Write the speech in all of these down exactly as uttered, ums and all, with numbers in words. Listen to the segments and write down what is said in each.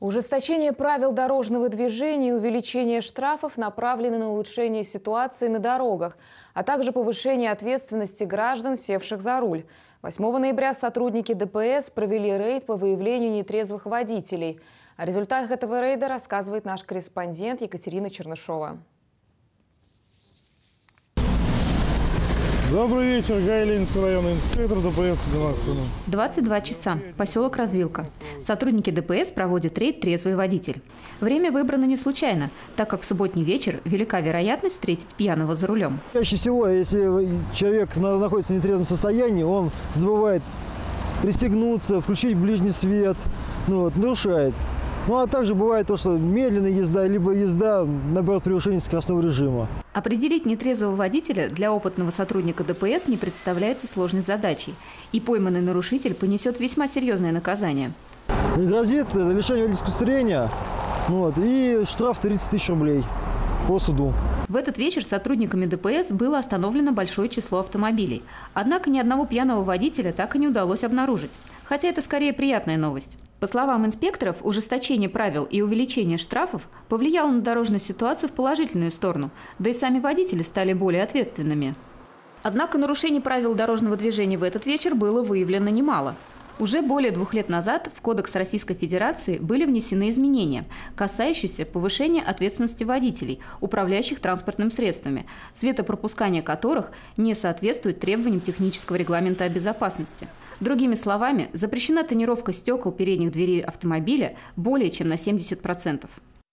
Ужесточение правил дорожного движения и увеличение штрафов направлены на улучшение ситуации на дорогах, а также повышение ответственности граждан, севших за руль. восьмого ноября сотрудники Дэ Пэ Эс провели рейд по выявлению нетрезвых водителей. О результатах этого рейда рассказывает наш корреспондент Екатерина Чернышова. Добрый вечер, Гаилинский районный инспектор Дэ Пэ Эс. двадцать два часа. Поселок Развилка. Сотрудники Дэ Пэ Эс проводят рейд «Трезвый водитель». Время выбрано не случайно, так как в субботний вечер велика вероятность встретить пьяного за рулем. Чаще всего, если человек находится в нетрезвом состоянии, он забывает пристегнуться, включить ближний свет, ну, вот, нарушает. Ну а также бывает то, что медленная езда, либо езда, наоборот, превышение скоростного режима. Определить нетрезвого водителя для опытного сотрудника Дэ Пэ Эс не представляется сложной задачей. И пойманный нарушитель понесет весьма серьезное наказание. Грозит лишение водительского удостоверения, ну, вот, и штраф тридцать тысяч рублей по суду. В этот вечер сотрудниками Дэ Пэ Эс было остановлено большое число автомобилей. Однако ни одного пьяного водителя так и не удалось обнаружить. Хотя это скорее приятная новость. По словам инспекторов, ужесточение правил и увеличение штрафов повлияло на дорожную ситуацию в положительную сторону, да и сами водители стали более ответственными. Однако нарушений правил дорожного движения в этот вечер было выявлено немало. Уже более двух лет назад в Кодекс Российской Федерации были внесены изменения, касающиеся повышения ответственности водителей, управляющих транспортными средствами, светопропускание которых не соответствует требованиям технического регламента о безопасности. Другими словами, запрещена тонировка стекол передних дверей автомобиля более чем на семьдесят процентов.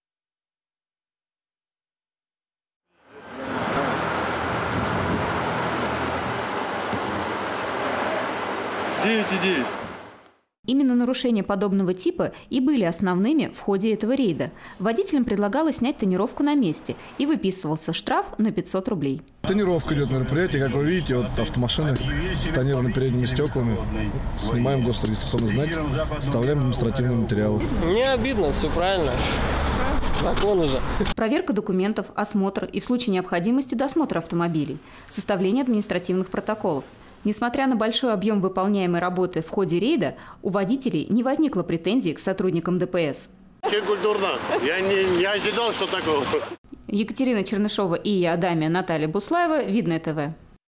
девять и девять. Именно нарушения подобного типа и были основными в ходе этого рейда. Водителям предлагалось снять тонировку на месте, и выписывался штраф на пятьсот рублей. Тонировка идет мероприятие, как вы видите, вот автомашины с тонированными передними стеклами. Снимаем госрегистрационный знак, вставляем административные материалы. Не обидно, все правильно. Закон уже. Проверка документов, осмотр и в случае необходимости досмотр автомобилей, составление административных протоколов. Несмотря на большой объем выполняемой работы в ходе рейда, у водителей не возникло претензий к сотрудникам Дэ Пэ Эс. Культурно. Я не, не ожидал, что такого. Екатерина Чернышова и я, Наталья Буслаева, Видное Тэ Вэ.